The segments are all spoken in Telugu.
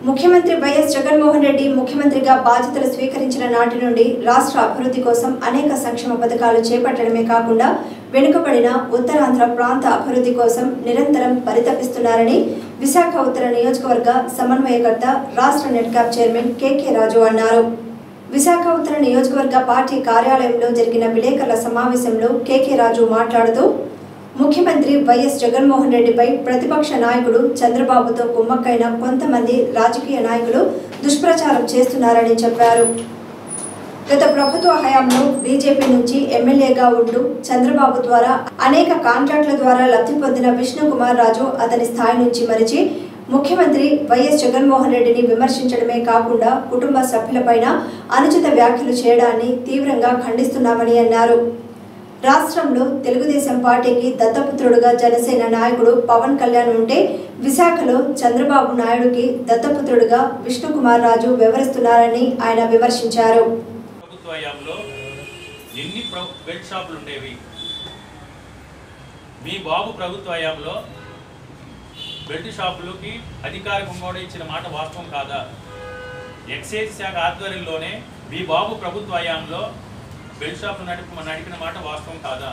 ముఖ్యమంత్రి వైఎస్ జగన్మోహన్ రెడ్డి ముఖ్యమంత్రిగా బాధ్యతలు స్వీకరించిన నాటి నుండి రాష్ట్ర అభివృద్ధి కోసం అనేక సంక్షేమ పథకాలు చేపట్టడమే కాకుండా వెనుకబడిన ఉత్తరాంధ్ర ప్రాంత అభివృద్ధి కోసం నిరంతరం పరితపిస్తున్నారని విశాఖ ఉత్తర నియోజకవర్గ సమన్వయకర్త రాష్ట్ర నెట్‌క్యాప్ చైర్మన్ కేకే రాజు అన్నారు. విశాఖ ఉత్తర నియోజకవర్గ పార్టీ కార్యాలయంలో జరిగిన విలేకరుల సమావేశంలో కేకే రాజు మాట్లాడుతూ ముఖ్యమంత్రి వైఎస్ జగన్మోహన్ రెడ్డిపై ప్రతిపక్ష నాయకుడు చంద్రబాబుతో కుమ్మక్కైన కొంతమంది రాజకీయ నాయకులు దుష్ప్రచారం చేస్తున్నారని చెప్పారు. గత ప్రభుత్వ హయాంలో బీజేపీ నుంచి ఎమ్మెల్యేగా ఉంటూ చంద్రబాబు ద్వారా అనేక కాంట్రాక్టుల ద్వారా లబ్ధి పొందిన విష్ణుకుమార్ రాజు అతని స్థాయి నుంచి మరిచి ముఖ్యమంత్రి వైఎస్ జగన్మోహన్ రెడ్డిని విమర్శించడమే కాకుండా కుటుంబ సభ్యులపైన అనుచిత వ్యాఖ్యలు చేయడాన్ని తీవ్రంగా ఖండిస్తున్నామని అన్నారు. రాష్ట్రంలో తెలుగుదేశం పార్టీకి దత్తపుత్రుడుగా జనసేన నాయకుడు పవన్ కళ్యాణ్ ఉంటే విశాఖలో చంద్రబాబు నాయుడుకి దత్తపుత్రుడుగా విష్ణుకుమార్ రాజు వ్యవహరిస్తున్నారని ఆయన విమర్శించారు. ఎన్ని బెల్ట్ షాపులు ఉండేవి? మీ బాబు ప్రభుత్వ హయాంలో బెల్ట్ షాపులకి అధికారికంగా కూడా ఇచ్చిన మాట వాస్తవం కాదా? ఎక్సైజ్ శాఖ ఆధ్వర్యంలోనే మీ బాబు ప్రభుత్వ హయాంలో బెల్ట్ షాపులు నడిపిన మాట వాస్తవం కాదా?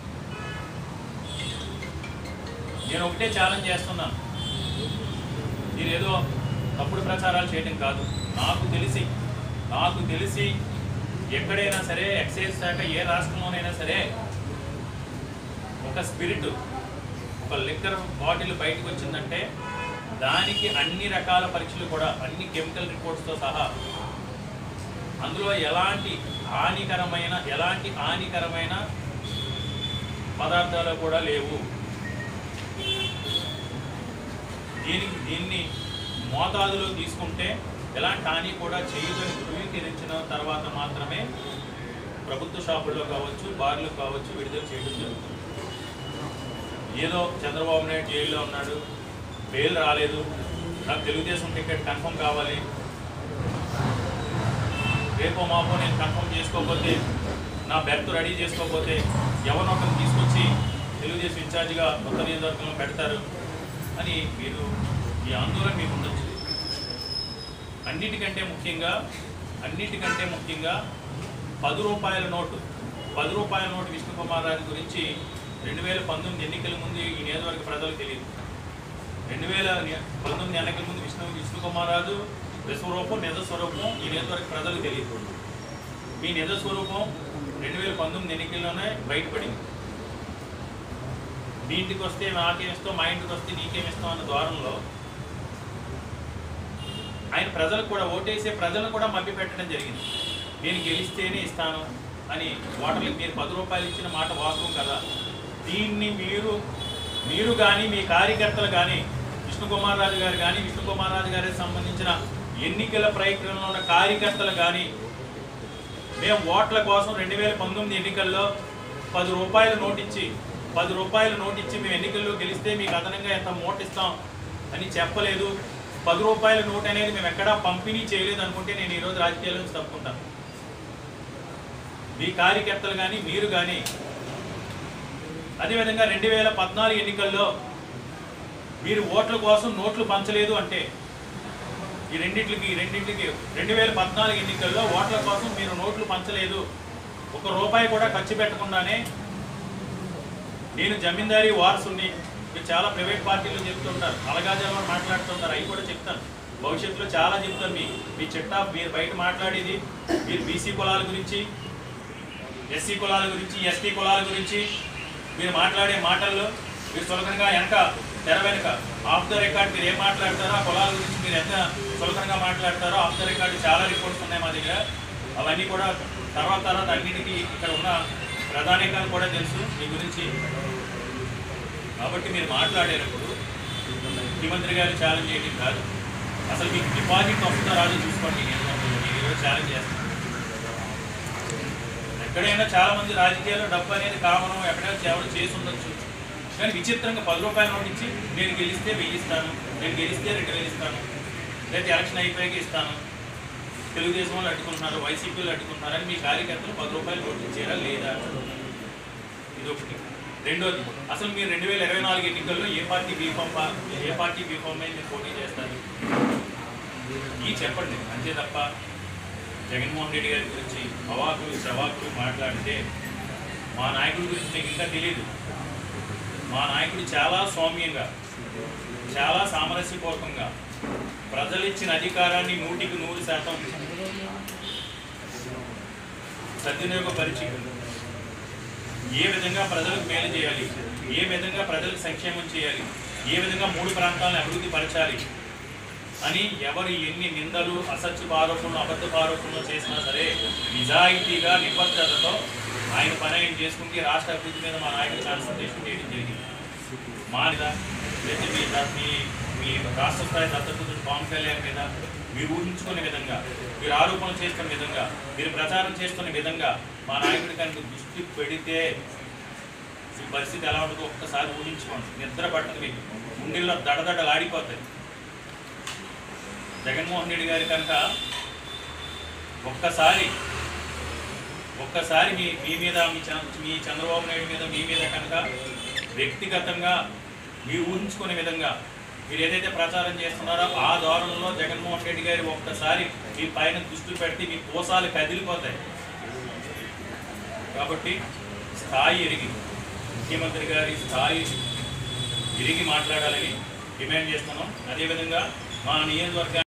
నేను ఒకటే ఛాలెంజ్ చేస్తున్నాను, మీరేదో తప్పుడు ప్రచారాలు చేయడం కాదు. నాకు తెలిసి ఎక్కడైనా సరే ఎక్సైజ్ శాఖ ఏ రాష్ట్రంలోనైనా సరే ఒక స్పిరిట్, ఒక లిక్కర్ బాటిల్ బయటకు వచ్చిందంటే దానికి అన్ని రకాల పరీక్షలు కూడా, అన్ని కెమికల్ రిపోర్ట్స్తో సహా, అందులో ఎలాంటి హానికరమైన పదార్థాలు కూడా లేవు. దీన్ని మోతాదులో తీసుకుంటే ఎలాంటి హాని కూడా చేయదని ధృవీకరించిన తర్వాత మాత్రమే ప్రభుత్వ షాపుల్లో కావచ్చు, బార్లు కావచ్చు విడుదల చేయడం జరుగుతుంది. ఏదో చంద్రబాబు నాయుడు జైల్లో ఉన్నాడు, బెయిల్ రాలేదు, నాకు తెలుగుదేశం టికెట్ కన్ఫర్మ్ కావాలి, రేపో మాపో నేను కన్ఫర్మ్ చేసుకోకపోతే, నా బెర్త్ రెడీ చేసుకోకపోతే ఎవరినొకరిని తీసుకొచ్చి తెలుగుదేశం ఇన్ఛార్జిగా కొత్త నియోజకవర్గంలో పెడతారు అని మీరు ఈ ఆందోళన మీకు ఉండొచ్చు. అన్నిటికంటే ముఖ్యంగా 10 రూపాయల నోటు విష్ణుకుమార్ రాజు గురించి 2019 ఎన్నికల ముందు ఈ నియోజకవర్గ ప్రజలకు తెలియదు. 2019 ఎన్నికల ముందు విష్ణుకుమార్ రాజు విశ్వరూపం, నిజ స్వరూపం ఈ నియోజకవర్గ ప్రజలకు తెలియదు. మీ నిజ స్వరూపం 2019 ఎన్నికల్లోనే బయటపడింది. మీ ఇంటికి వస్తే నాకేమిస్తాం, మా ఇంటికి వస్తే నీకేమిస్తాం అన్న ద్వారంలో ఆయన ప్రజలకు కూడా, ఓటేసే ప్రజలను కూడా మభ్యపెట్టడం జరిగింది. నేను గెలిస్తేనే ఇస్తాను అని ఓటర్లకు మీరు 10 రూపాయలు ఇచ్చిన మాట వాస్తవం కదా. దీన్ని మీరు కానీ మీ కార్యకర్తలు కానీ, విష్ణుకుమార్ రాజు గారు కానీ, విష్ణుకుమార్ రాజు గారికి సంబంధించిన ఎన్నికల ప్రయత్నంలో ఉన్న కార్యకర్తలు కానీ, మేము ఓట్ల కోసం 2019 ఎన్నికల్లో 10 రూపాయల నోట్ ఇచ్చి మేము ఎన్నికల్లో గెలిస్తే మీకు అదనంగా ఎంత మోట్ ఇస్తాం అని చెప్పలేదు. 10 రూపాయల నోట్ అనేది మేము ఎక్కడా పంపిణీ చేయలేదు అనుకుంటే నేను ఈరోజు రాజకీయాల నుంచి తప్పుకుంటాను. మీ కార్యకర్తలు కానీ, మీరు కానీ, అదేవిధంగా 2014 ఎన్నికల్లో మీరు ఓట్ల కోసం నోట్లు పంచలేదు అంటే ఈ రెండింటికి 2014 ఎన్నికల్లో ఓట్ల కోసం మీరు నోట్లు పంచలేదు, 1 రూపాయి కూడా ఖర్చు పెట్టకుండానే నేను జమీందారీ వారసుని, మీరు చాలా ప్రైవేట్ పార్టీలు చెప్తుంటారు, అలగాజాలు మాట్లాడుతుంటారు, అవి కూడా చెప్తాను, భవిష్యత్తులో చాలా చెప్తాను. మీ చిట్టా మీరు బయట మాట్లాడేది, మీరు బీసీ కులాల గురించి, ఎస్సీ కులాల గురించి, ఎస్టీ కులాల గురించి మీరు మాట్లాడే మాటల్లో మీరు సులభంగా తెర వెనుక ఆఫ్ ద రికార్డ్ మీరు ఏం మాట్లాడతారో, ఆ కులాల గురించి మీరు ఎంత సులభంగా మాట్లాడతారో ఆఫ్ ద రికార్డ్ చాలా రిపోర్ట్స్ ఉన్నాయి మా దగ్గర. అవన్నీ కూడా తర్వాత అన్నిటికీ ఇక్కడ ఉన్న ప్రధానికాలు కూడా తెలుసు మీ గురించి. కాబట్టి మీరు మాట్లాడేటప్పుడు ముఖ్యమంత్రి గారు ఛాలెంజ్ చేయడం కాదు, అసలు మీకు డిపాజిట్ వస్తుందో రాజు చూసుకోండి. నేను ఈరోజు ఛాలెంజ్ చేస్తాను. ఎక్కడైనా చాలామంది రాజకీయాల్లో డబ్బు అనేది కామనం, ఎక్కడైనా ఎవరు చేసి ఉండొచ్చు. కానీ విచిత్రంగా 10 రూపాయల నోటు ఇచ్చి నేను గెలిస్తే 1000 ఇస్తాను, నేను గెలిస్తే 2000 ఇస్తాను, లేదా ఎలక్షన్ అయిపోయాక ఇస్తాను, తెలుగుదేశం వాళ్ళు అడ్డుకుంటున్నారు, వైసీపీలు అడ్డుకుంటున్నారు అని మీ కార్యకర్తలు 10 రూపాయలు నోటు ఇచ్చారా లేదా? ఇదొకటి. రెండోది, అసలు మీరు 2024 ఎన్నికల్లో ఏ పార్టీ బీఫామ్ మీద మీరు పోటీ చేస్తారు? చెప్పండి అంతే తప్ప జగన్మోహన్ రెడ్డి గారి గురించి అవాకులు చవాకులు మాట్లాడితే మా నాయకుడి గురించి మీకు ఇంకా తెలియదు. మా నాయకుడు చాలా సౌమ్యంగా, చాలా సామరస్యపూర్వకంగా ప్రజలు ఇచ్చిన అధికారాన్ని 100% సద్వినియోగపరిచి ఏ విధంగా ప్రజలకు మేలు చేయాలి, ఏ విధంగా ప్రజలకు సంక్షేమం చేయాలి, ఏ విధంగా 3 ప్రాంతాలను అభివృద్ధి పరచాలి అని ఎవరు ఎన్ని నిందలు, అసత్యపు ఆరోపణలు, అబద్ధపు ఆరోపణలు చేసినా సరే నిజాయితీగా నిబద్ధతతో ఆయన పని ఆయన చేసుకుంటే రాష్ట్ర అభివృద్ధి మీద మా నాయకుడు కాన్సన్ట్రేషన్ చేయడం జరిగింది. మా మీద మీ రాష్ట్ర స్థాయి దత్తపుత్రుడు పవన్ కళ్యాణ్ మీద మీరు ఊహించుకునే విధంగా, మీరు ఆరోపణలు చేస్తున్న విధంగా, మీరు ప్రచారం చేస్తున్న విధంగా మా నాయకుడి కనుక దృష్టి పెడితే ఈ పరిస్థితి ఎలా ఉంటుందో ఒక్కసారి ఊహించుకోండి. నిద్ర పట్టదు, మీకు గుండెల్లో దడదడలాడిపోతాయి. జగన్మోహన్ రెడ్డి గారి కనుక ఒక్కసారి మీ మీద మీ చంద్రబాబు నాయుడు మీద మీ మీద కనుక వ్యక్తిగతంగా మీరు ఊహించుకునే విధంగా మీరు ఏదైతే ప్రచారం చేస్తున్నారో ఆ ధోరణిలో జగన్మోహన్ రెడ్డి గారి ఒక్కసారి మీ పైన దృష్టి పెడితే మీ కోసాలు కదిలిపోతాయి. కాబట్టి స్థాయి ఎరిగి, ముఖ్యమంత్రి గారి స్థాయి ఎరిగి మాట్లాడాలని డిమాండ్ చేస్తున్నాం. అదేవిధంగా మా నియోజకవర్గాన్ని